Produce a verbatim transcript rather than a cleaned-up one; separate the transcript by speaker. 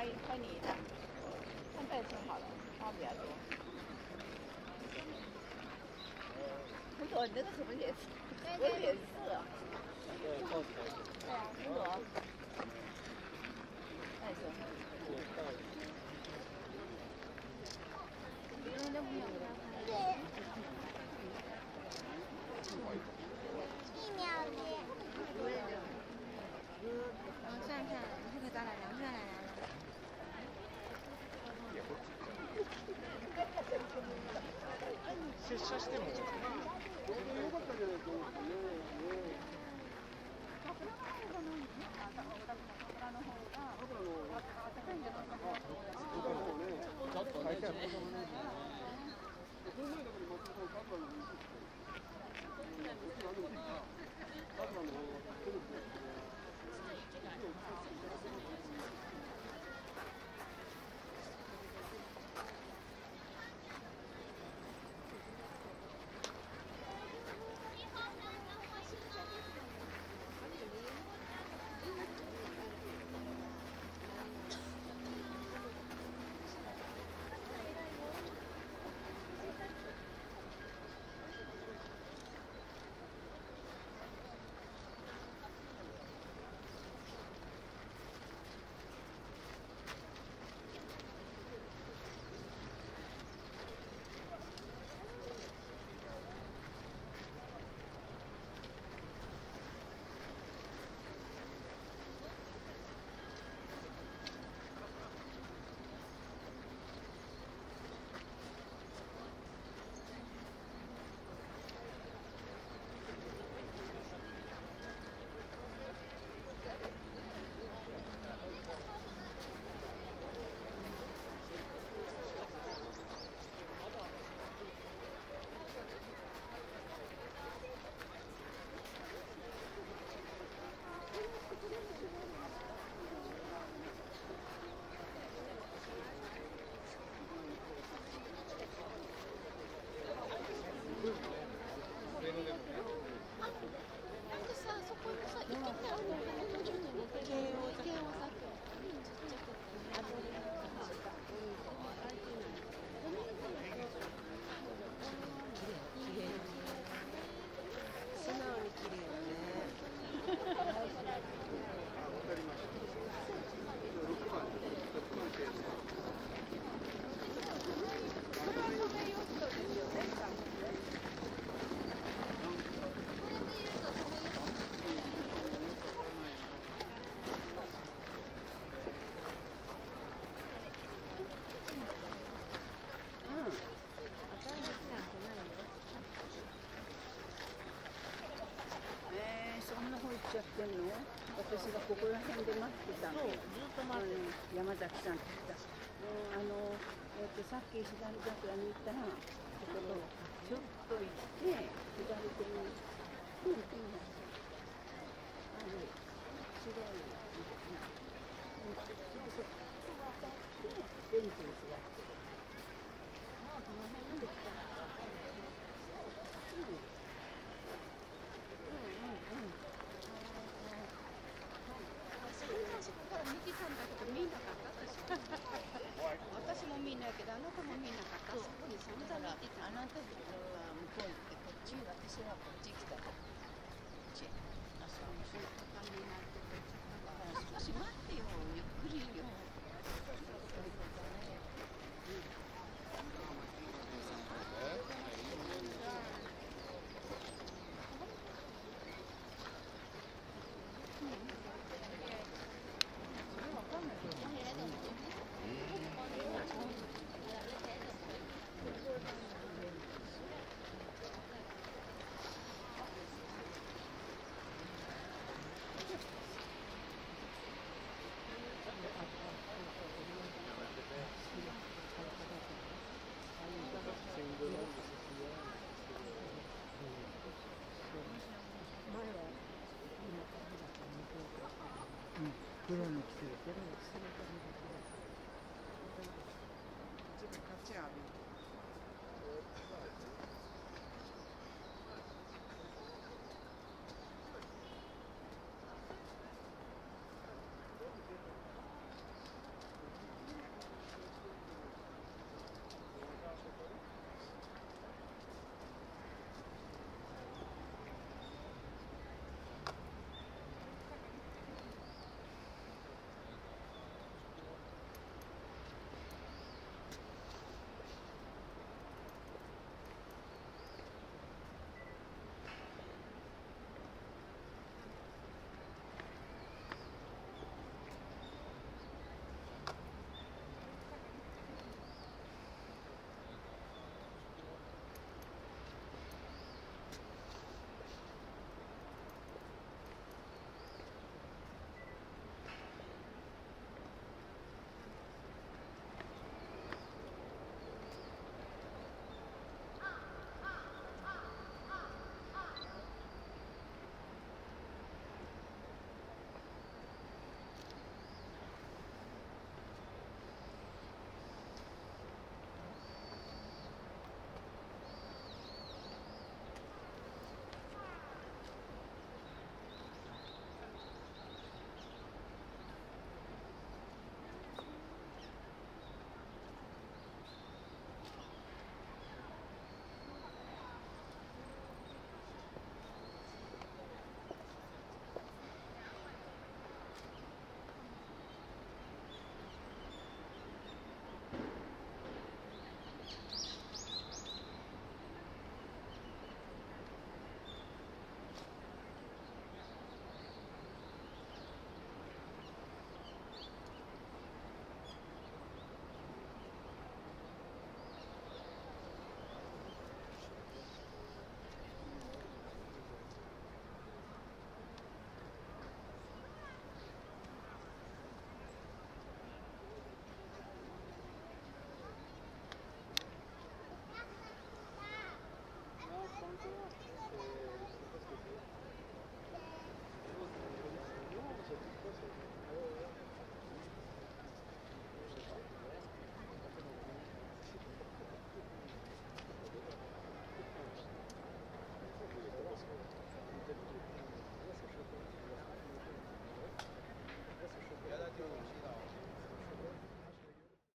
Speaker 1: 拍拍你的，看袋存好了，花比较多。胡朵，你这个什么颜色？什么颜色啊？对啊，胡朵。袋存。对。一秒钟。我算看，这个咱俩量下来了。
Speaker 2: 拙者しても。よかったじゃないと思うんですよね。桜の方がないんですね。桜の方が。桜の方が高いんじゃないかな。桜の方ね。ちょっとね。その前だから松本さん桜の方がいいですよ。桜の方が桜の方が来るんですけど。
Speaker 1: ちゃってんの？私がここら辺で待ってたの。そう、ずっと待ってる。山崎さんって言った。あの、えっと、さっき左桜に行ったら、ここちょっと行って、左手に、うんうん。あの、白い、うん、すぐそこ渡って、ベンチに座ってる。ああ、この辺で来た。うん。うんうんうん。私から見てたんだけど見なかった私も見ないけどあなたも見なかったそこに散々見てたあなたは向こう行ってこっち私はこっち来たこっちあそこにそう高めになっててだから少し待ってよゆっくりよそういうことね黒の着てるけど、こっちが勝ちある。